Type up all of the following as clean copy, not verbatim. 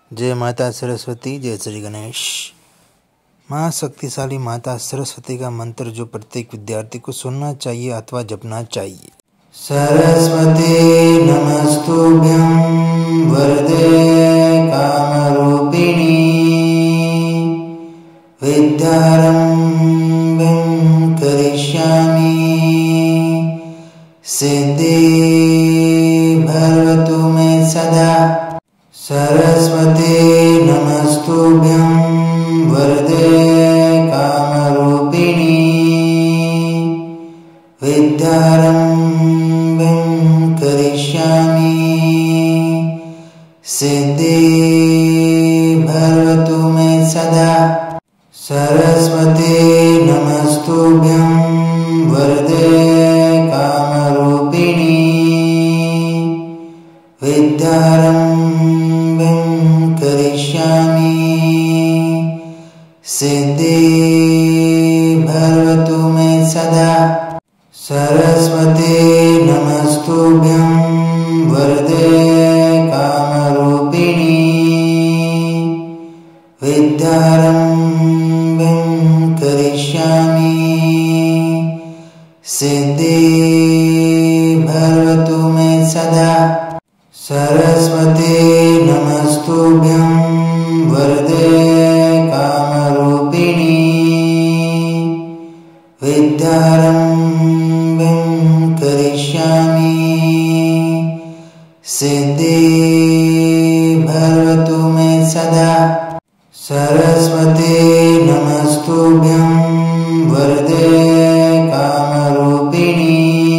जय माता सरस्वती, जय श्री गणेश। माँ शक्तिशाली माता सरस्वती का मंत्र जो प्रत्येक विद्यार्थी को सुनना चाहिए अथवा जपना चाहिए। सरस्वती नमस्तुभ्यं वरदे कामरूपिणी विद्यारम्भं करिष्यामि सिद्धि भवतु मे सदा। सरस्वती नमस्तुभ्यं वरदे कामरूपिणी विद्यारम्भं करिष्यामि सिद्धि भवतु मे सदा। सरस्वती नमस्तुभ्यं वरदे कामरूपिणी विद्यारम्भं करिष्यामि सिद्धि भवतु मे सदा। सरस्वती नमस्तुभ्यं वरदे कामरूपिणी विद्यारम्भं करिष्यामि सिद्धि भवतु मे सदा। सरस्वती नमस्तुभ्यं वरदे कामरूपिणी विद्यारम्भं करिष्यामि सिद्धि भवतु मे सदा। सरस्वती नमस्तुभ्यं वरदे कामरूपिणी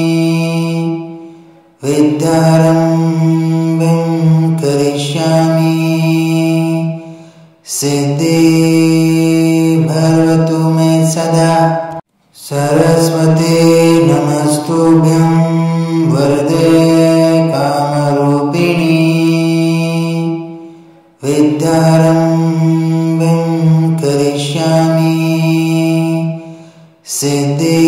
विद्यारम्भं करिष्यामि सिद्धि भवतु मे सदा। सरस्वती नमस्तुभ्यं वरदे कामरूपिणी विद्यारम्भं करिष्यामि सिद्धि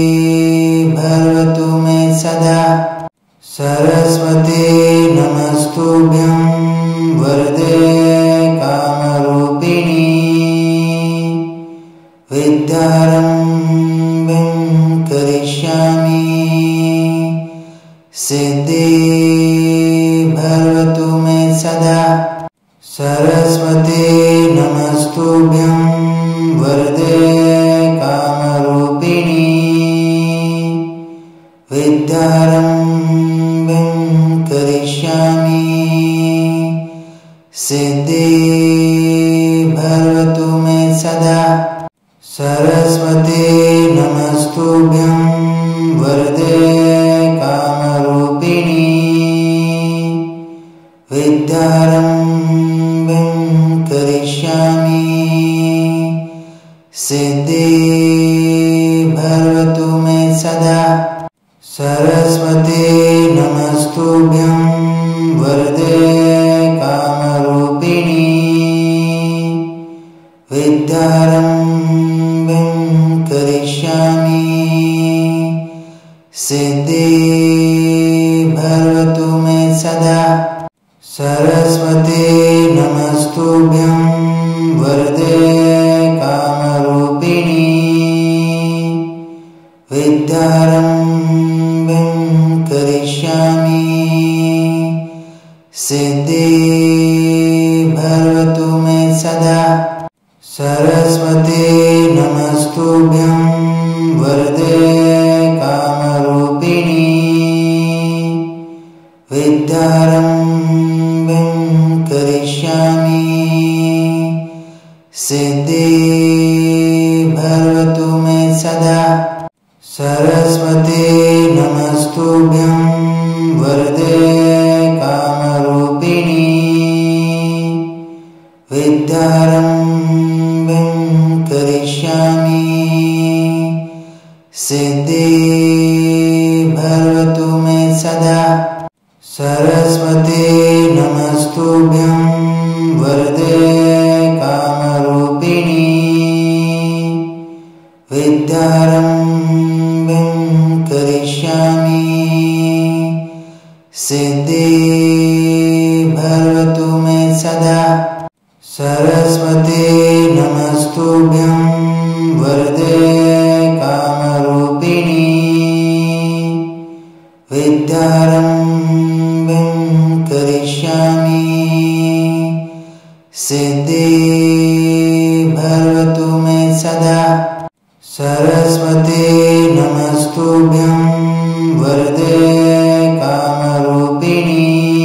भवतु मे सदा। सरस्वती नमस्तुभ्यं वरदे कामरूपिणी विद्यारम्भं करिष्यामि सिद्धि भवतु मे सदा। सरस्वती नमस्तुभ्यं वरदे कामरूपिणी विद्यारम्भं करिष्यामि सिद्धि भवतु मे सदा। सरस्वती नमस्तुभ्यं वरदे कामरूपिणी विद्यारम्भं करिष्यामि सिद्धि भवतु मे सदा। सरस्वती नमस्तुभ्यं वरदे कामरूपिणी विद्यारम्भं करिष्यामि सिद्धि भवतु मे सदा। सरस्वती नमस्तुभ्यं वरदे कामरूपिणी विद्यारम्भं करिष्यामि सिद्धि भवतु मे सदा। सरस्वती नमस्तुभ्यं वरदे कामरूपिणी विद्यारम्भं करिष्यामि सिद्धि भवतु मे सदा। सरस्वती नमस्तुभ्यं वरदे कामरूपिणी विद्यारम्भं करिष्यामि सिद्धि भवतु मे सदा। सरस्वती नमस्तुभ्यं वरदे कामरूपिणी विद्यारम्भं करिष्यामि सिद्धि भवतु मे सदा। सरस्वती नमस्तुभ्यं वरदे कामरूपिणी। विद्यारम्भं करिष्यामि सिद्धि भवतु मे सदा। सरस्वती नमस्तुभ्यं वरदे कामरूपिणी।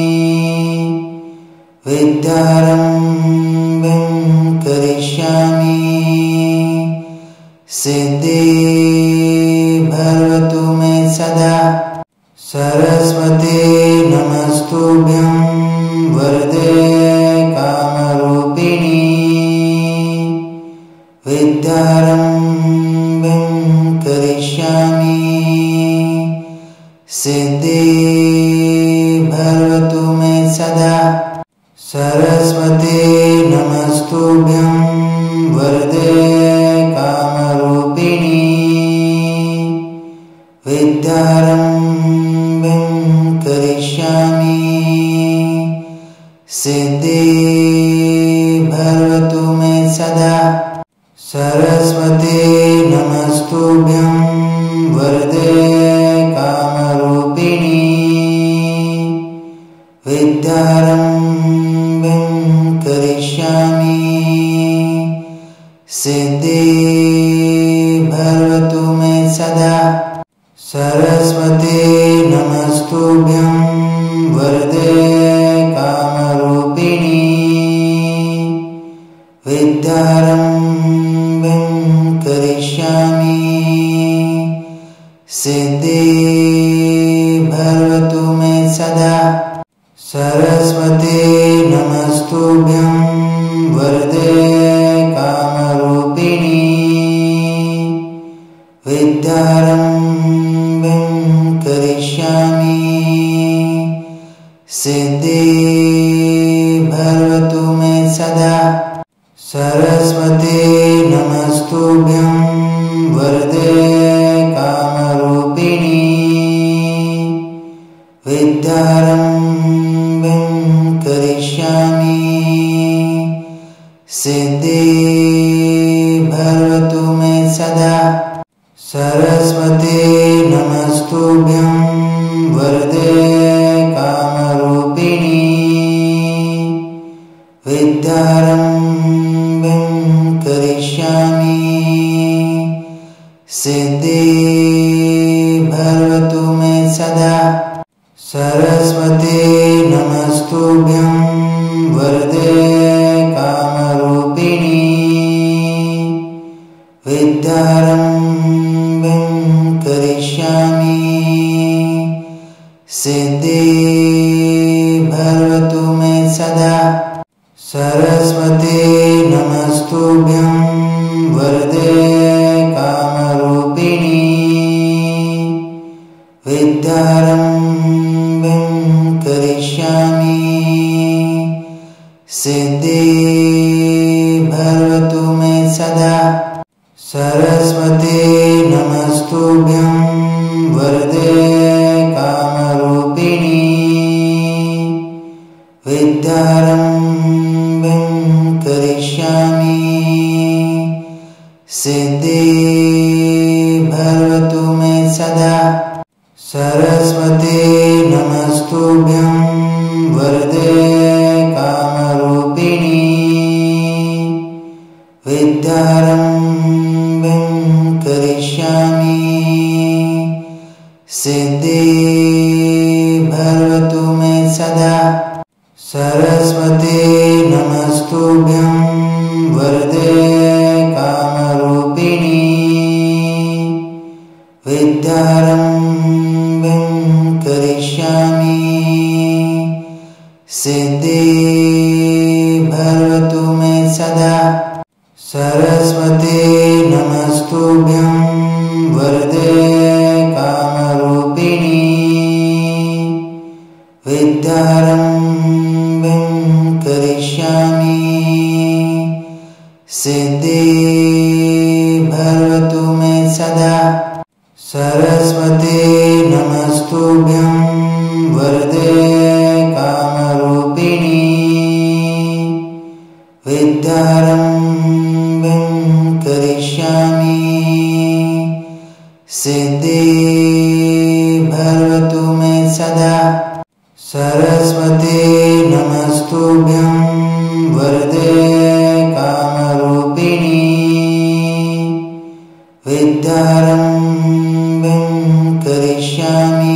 विद्यारम्भं करिष्यामि सिद्धि भवतु मे सदा। सरस्वती नमस्तुभ्यं वरदे कामरूपिणी। विद्यारम्भं करिष्यामि सिद्धि भवतु मे सदा। सरस्वती नमस्तुभ्यं वरदे कामरूपिणी। विद्यारम्भं करिष्यामि सिद्धि भवतु मे सदा। सरस्वती नमस्तुभ्यं वरदे कामरूपिणी। विद्यारम्भं करिष्यामि सिद्धि भवतु मे सदा। सरस्वती नमस्तुभ्यं वरदे कामरूपिणी। विद्यारम्भं करिष्यामि सिद्धि भवतु मे सदा। सरस्वती नमस्तुभ्यं वरदे कामरूपिणी। विद्यारम्भं करिष्यामि सिद्धि भवतु मे सदा। सरस्वती नमस्तुभ्यं वरदे कामरूपिणी। विद्यारम्भं करिष्यामि सिद्धि भवतु मे सदा। सरस्वती नमस्तुभ्यं वरदे कामरूपिणी। विद्यारम्भं करिष्यामि सिद्धि भवतु मे सदा। सरस्वती नमस्तुभ्यं वरदे कामरूपिणी। विद्यारम्भं करिष्यामि सिद्धि भवतु मे सदा। सरस्वती नमस्तुभ्यं वरदे कामरूपिणी। विद्यारम्भं करिष्यामि सिद्धि भवतु मे सदा। सरस्वती नमस्तुभ्यं वरदे कामरूपिणी। विद्यारम्भं करिष्यामि सिद्धि भवतु मे सदा। सरस्वती नमस्तुभ्यं वरदे कामरूपिणी। विद्यारम्भं करिष्यामि सिद्धि भवतु मे सदा। सरस्वती नमस्तुभ्यं वरदे कामरूपिणी। विद्यारम्भं करिष्यामि सिद्धि भवतु मे सदा। सरस्वती नमस्तुभ्यं वरदे कामरूपिणी। विद्यारम्भं करिष्यामि सिद्धि भवतु मे सदा। सरस्वती नमस्तुभ्यं वरदे कामरूपिणी। विद्यारम्भं करिष्यामि सिद्धिः भवतु मे सदा। सरस्वती नमस्तुभ्यं वरदे कामरूपिणी विद्यारम्भं करिष्यामि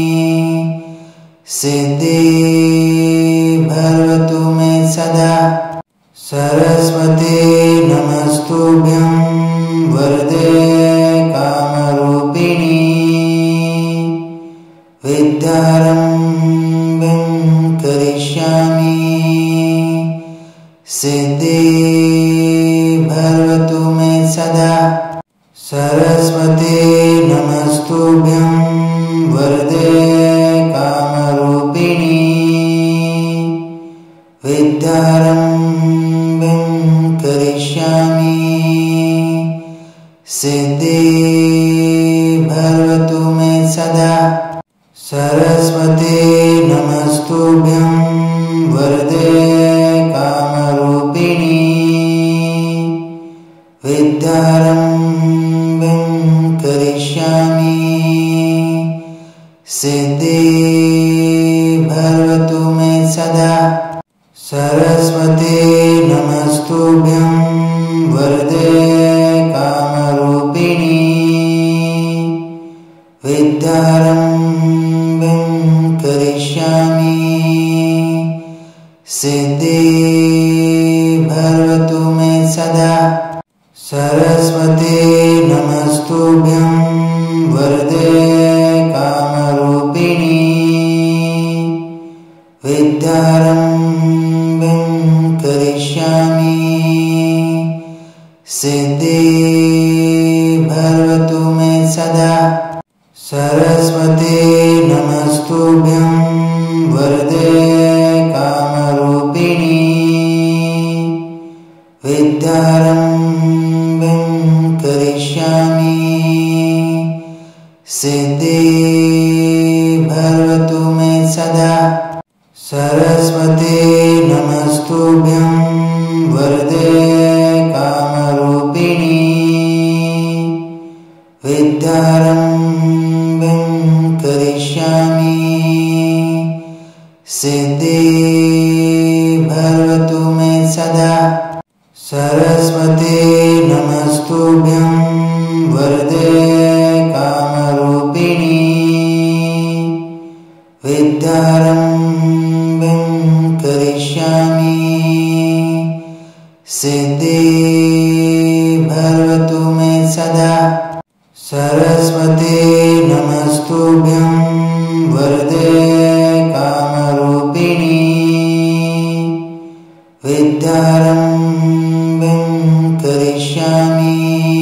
सिद्धिः भवतु मे सदा। सरस्वती नमस्तुभ्यं वरदे कामरूपिणी विद्यारम्भं करिष्यामि सिद्धिः भवतु मे सदा। सरस्वती नमस्तुभ्यं वरदे कामरूपिणी विद्यारम्भं करिष्यामि सिद्धिः भवतु मे सदा। सरस्वती नमस्तुभ्यं वरदे कामरूपिणी विद्यारम्भं करिष्यामि सिद्धिः भवतु मे सदा। सरस्वती नमस्तुभ्यं वरदे कामरूपिणी विद्यारम्भं करिष्यामि सिद्धिः भवतु मे सदा। सरस्वती नमस्तुभ्यं वरदे कामरूपिणी विद्यारम्भं करिष्यामि सिद्धिः भवतु मे सदा। सरस्वती नमस्तुभ्यं वरदे कामरूपिणी विद्यारम्भं करिष्यामि सिद्धिः भवतु मे सदा। सरस्वती नमस्तुभ्यं वरदे कामरूपिणी विद्यारम्भं करिष्यामि सिद्धिः भवतु मे सदा। सरस्वती नमस्तुभ्यं वरदे कामरूपिणी विद्यारम्भं करिष्यामि सिद्धिः भवतु मे सदा। सरस्वती नमस्तुभ्यं वरदे कामरूपिणी विद्यारम्भं करिष्यामि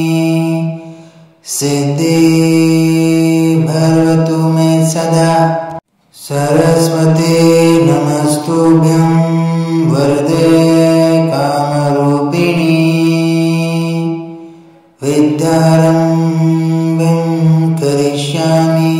सिद्धिः भवतु मे सदा। सरस्वती नमस्तुभ्यं वरदे कामरूपिणी विद्यारम्भं करिष्यामि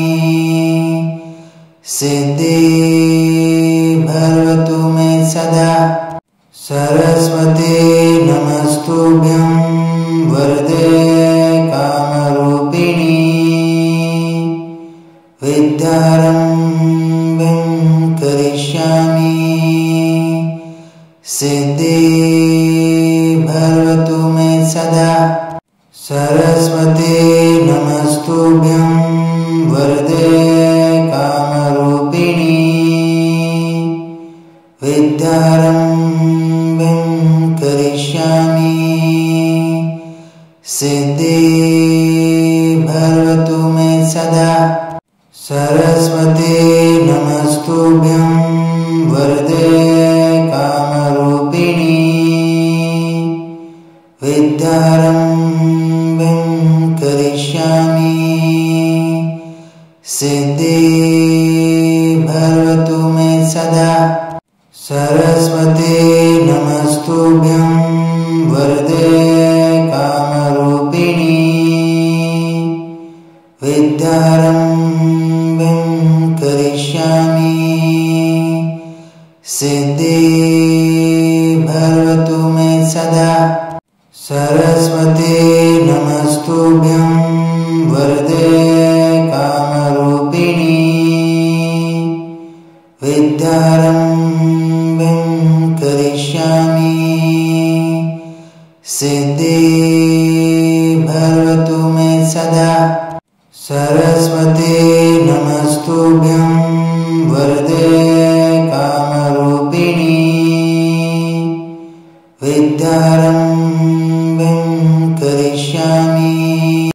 सिद्धिः भवतु मे सदा। सरस्वती नमस्तुभ्यं वरदे कामरूपिणी विद्यारम्भं करिष्यामि सिद्धिः भवतु मे सदा। सरस्वती नमस्तुभ्यं वरदे कामरूपिणी विद्यारम्भं करिष्यामि सिद्धिः भवतु मे सदा। सरस्वती नमस्तुभ्यं वरदे कामरूपिणी विद्यारम्भं करिष्यामि सिद्धिः भवतु मे सदा। सरस्वती नमस्तुभ्यं वरदे कामरूपिणी विद्यारम्भं करिष्यामि सिद्धिः भवतु मे सदा। सरस्वती नमस्तुभ्यं वरदे कामरूपिणी विद्यारम्भं करिष्यामि सिद्धि भवतु मे सदा। सरस्वती नमस्तुभ्यं